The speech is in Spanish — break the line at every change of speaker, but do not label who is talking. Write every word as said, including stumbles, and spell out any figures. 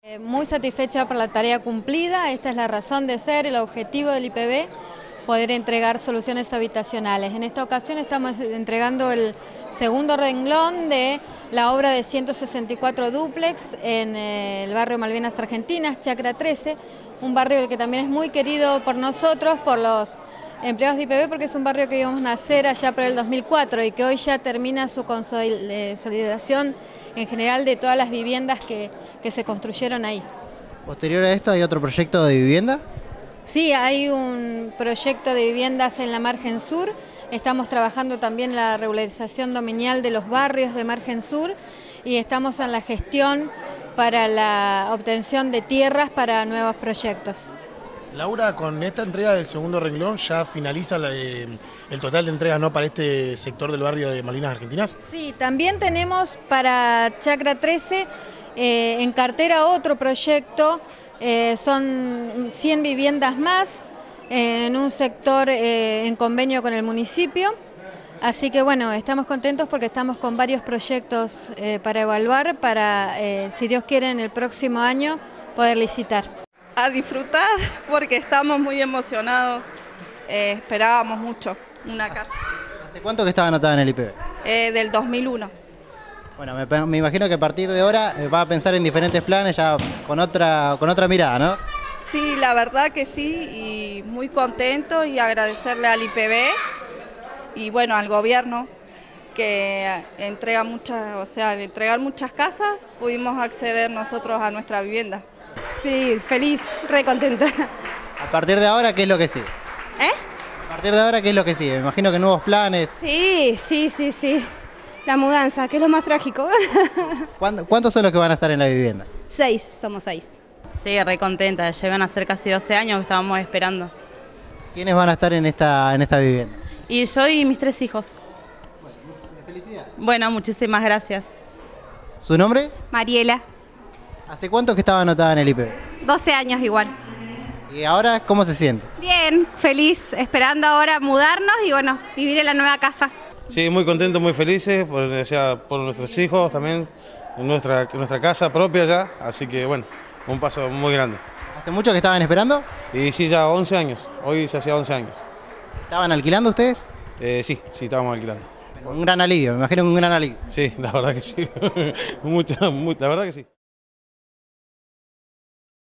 Eh, Muy satisfecha por la tarea cumplida. Esta es la razón de ser, el objetivo del I P B, poder entregar soluciones habitacionales. En esta ocasión estamos entregando el segundo renglón de la obra de ciento sesenta y cuatro dúplex en eh, el barrio Malvinas Argentinas, Chacra trece, un barrio que también es muy querido por nosotros, por los empleados de I P B, porque es un barrio que íbamos a nacer allá por el dos mil cuatro y que hoy ya termina su consolidación en general de todas las viviendas que, que se construyeron ahí.
Posterior a esto, ¿hay otro proyecto de vivienda?
Sí, hay un proyecto de viviendas en la margen sur. Estamos trabajando también en la regularización dominial de los barrios de margen sur y estamos en la gestión para la obtención de tierras para nuevos proyectos.
Laura, con esta entrega del segundo renglón ya finaliza la, eh, el total de entregas, ¿no?, para este sector del barrio de Malvinas Argentinas.
Sí, también tenemos para Chacra trece eh, en cartera otro proyecto, eh, son cien viviendas más eh, en un sector eh, en convenio con el municipio. Así que bueno, estamos contentos porque estamos con varios proyectos eh, para evaluar, para, eh, si Dios quiere, en el próximo año poder licitar.
A disfrutar porque estamos muy emocionados, eh, esperábamos mucho una casa.
¿Hace cuánto que estaba anotada en el I P B?
Eh, del dos mil uno.
Bueno, me, me imagino que a partir de ahora eh, va a pensar en diferentes planes ya con otra, con otra mirada, ¿no?
Sí, la verdad que sí, y muy contento y agradecerle al I P B y bueno, al gobierno que entrega muchas, o sea, al entregar muchas casas pudimos acceder nosotros a nuestra vivienda.
Sí, feliz, re contenta.
A partir de ahora, ¿qué es lo que sigue?
¿Eh?
A partir de ahora, ¿qué es lo que sigue? Me imagino que nuevos planes.
Sí, sí, sí, sí. La mudanza, que es lo más trágico.
¿Cuántos son los que van a estar en la vivienda?
Seis, somos seis.
Sí, re contenta, ya van a ser casi doce años que estábamos esperando.
¿Quiénes van a estar en esta, en esta vivienda?
Y yo y mis tres hijos.
Bueno, felicidades.
Bueno, muchísimas gracias.
¿Su nombre?
Mariela,
¿Hace cuánto que estaba anotada en el I P B?
doce años igual.
¿Y ahora cómo se siente?
Bien, feliz, esperando ahora mudarnos y bueno, vivir en la nueva casa.
Sí, muy contentos, muy felices, por, o sea, por nuestros hijos también, en nuestra, en nuestra casa propia ya, así que bueno, un paso muy grande.
¿Hace mucho que estaban esperando?
Y sí, ya once años, hoy se hacía once años.
¿Estaban alquilando ustedes?
Eh, sí, sí, estábamos alquilando.
Un gran alivio, me imagino un gran alivio.
Sí, la verdad que sí, Mucha, mucha, la verdad que sí.